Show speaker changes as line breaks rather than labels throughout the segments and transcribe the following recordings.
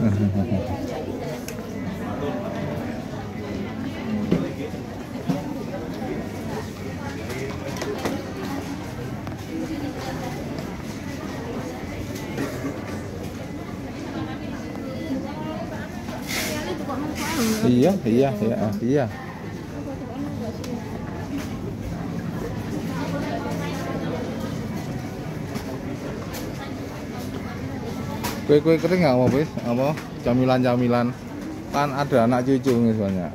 Iya, iya, iya, iya. Kue-kue kering nggak mau, Bis? Apa? Camilan-camilan. Kan ada anak cucu misalnya.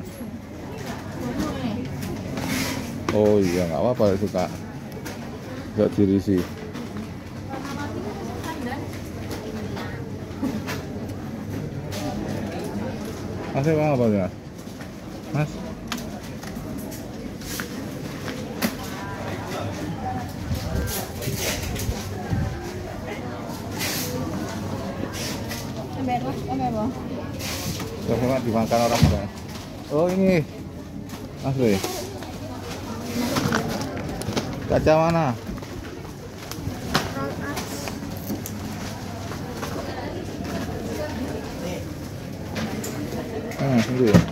Oh iya, nggak apa-apa suka. Nggak dirisi. Masih bang apa ya? Mas? Coba dimakan orang bang. Oh ini, asli. Kaca mana? Itu ya.